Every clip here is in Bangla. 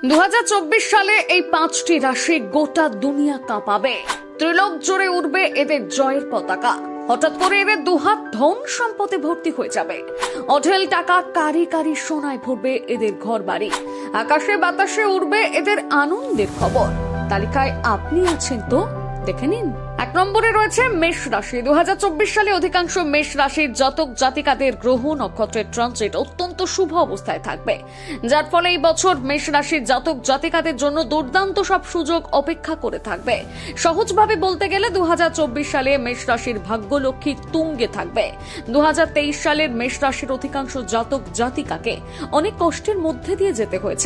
2024 সালে এই 5টি রাশি গোটা দুনিয়া কাঁপাবে। ত্রিলোক জুড়ে উঠবে এদের জয়ের পতাকা। হঠাৎ করে এদের দুহাত ধন সম্পদে ভর্তি হয়ে যাবে। অঢেল টাকা কারি কারি সোনায় ভরবে এদের ঘর বাড়ি। আকাশে বাতাসে উড়বে এদের আনন্দের খবর। তালিকায় আপনি আছেন তো? দেখে নিন। 1 নম্বরে রয়েছে মেষ রাশি। 2024 সালে অধিকাংশ মেষ রাশির জাতক জাতিকাদের গ্রহ নক্ষত্রের ট্রানজিট অত্যন্ত শুভ অবস্থায় থাকবে, যার ফলে এই বছর মেষ রাশির জাতক জাতিকাদের জন্য দুর্দান্ত সব সুযোগ অপেক্ষা করে থাকবে। সহজভাবে বলতে গেলে 2024 সালে মেষ রাশির ভাগ্যলক্ষ্মী তুঙ্গে থাকবে। 2023 সালের মেষ রাশির অধিকাংশ জাতক জাতিকাকে অনেক কষ্টের মধ্যে দিয়ে যেতে হয়েছে।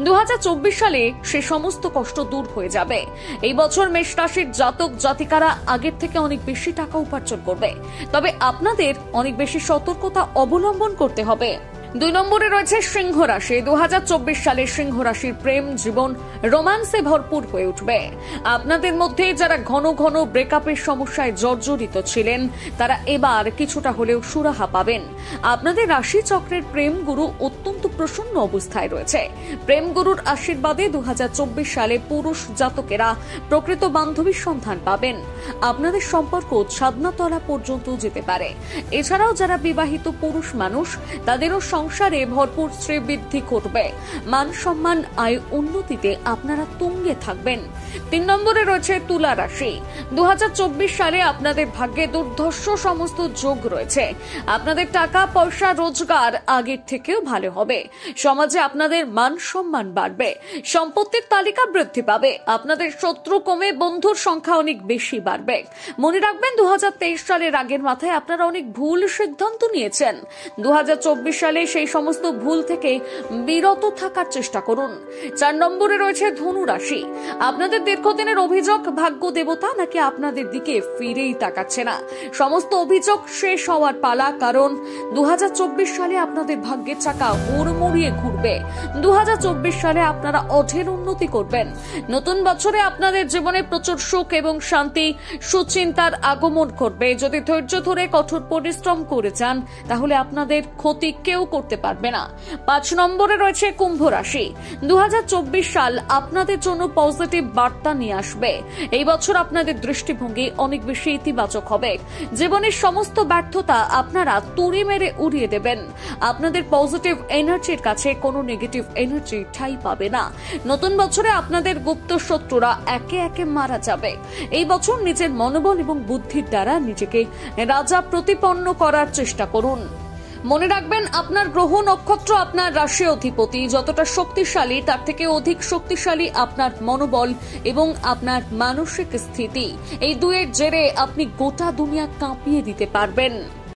2024 সালে সে সমস্ত কষ্ট দূর হয়ে যাবে। এই বছর মেষ রাশির জাতক জাতিকারা আগের থেকে অনেক বেশি টাকা উপার্জন করবে, তবে আপনাদের অনেক বেশি সতর্কতা অবলম্বন করতে হবে। 2 নম্বরে রয়েছে সিংহ রাশি। 2024 সালে সিংহ রাশির প্রেম জীবন রোমান্সে ভরপুর হয়ে উঠবে। আপনাদের মধ্যে যারা ঘন ঘন ব্রেকআপের সমস্যায় জর্জরিত ছিলেন, তারা এবার কিছুটা হলেও সুরাহা পাবেন। আপনাদের রাশি চক্রের প্রেম গুরু অত্যন্ত প্রসন্ন অবস্থায় রয়েছে। প্রেম গুরুর আশীর্বাদে 2024 সালে পুরুষ জাতকেরা প্রকৃত বান্ধবীর সন্ধান পাবেন। আপনাদের সম্পর্ক ছাদনাতলা পর্যন্ত যেতে পারে। এছাড়াও যারা বিবাহিত পুরুষ মানুষ, তাদেরও সংসারে ভরপুর শ্রীবৃদ্ধি ঘটবে। মান সম্মান আয় উন্নতিতে আপনারা তুঙ্গে থাকবেন। 3 নম্বরে রয়েছে তুলা রাশি। 2024 সালে আপনাদের ভাগ্যে দুর্ধর্ষ সমস্ত যোগ রয়েছে। আপনাদের টাকা পয়সা রোজগার আগের থেকেও ভালো হবে। সমাজে আপনাদের মান সম্মান বাড়বে। সম্পত্তির তালিকা বৃদ্ধি পাবে। আপনাদের শত্রু কমে বন্ধুর সংখ্যা অনেক বেশি বাড়বে। মনে রাখবেন 2023 সালের আগের মাথায় আপনারা অনেক ভুল সিদ্ধান্ত নিয়েছেন। 2024 সালে সেই সমস্ত ভুল থেকে বিরত থাকার চেষ্টা করুন। 4 নম্বরে রয়েছে ধনু রাশি। আপনাদের দীর্ঘদিনের অভিযোগ ভাগ্য দেবতা নাকি আপনাদের দিকে ফিরেই তাকাচ্ছে না। সমস্ত অভিযোগ শেষ হওয়ার পালা, কারণ 2024 সালে আপনাদের ভাগ্যের চাকা হুড়মুড়িয়ে ঘুরবে। 2024 সালে আপনারা অঢেল উন্নতি করবেন। নতুন বছরে আপনাদের জীবনে প্রচুর সুখ এবং শান্তি, সুচিন্তার আগমন ঘটবে। যদি ধৈর্য ধরে কঠোর পরিশ্রম করে যান, তাহলে আপনাদের ক্ষতি কেউ করতে পারবে না। 5 নম্বরে রয়েছে কুম্ভ রাশি। 2024 সাল আপনাদের জন্য পজিটিভ বার্তা নিয়ে আসবে। এই বছর আপনাদের দৃষ্টিভঙ্গি অনেক বেশি ইতিবাচক হবে। জীবনের সমস্ত ব্যর্থতা আপনারা তুড়ি মেরে উড়িয়ে দেবেন। আপনাদের পজিটিভ এনার্জির কাছে কোনো নেগেটিভ এনার্জি ঠাঁই পাবে না। নতুন বছরে আপনাদের গুপ্ত শত্রুরা একে একে মারা যাবে। এই বছর নিজের মনোবল এবং বুদ্ধির দ্বারা নিজেকে রাজা প্রতিপন্ন করার চেষ্টা করুন। মনে রাখবেন, আপনার গ্রহ নক্ষত্র আপনার রাশি অধিপতি যতটা শক্তিশালী, তার থেকে অধিক শক্তিশালী আপনার মনোবল এবং আপনার মানসিক স্থিতি। এই দুয়ের জেরে আপনি গোটা দুনিয়া কাঁপিয়ে দিতে পারবেন।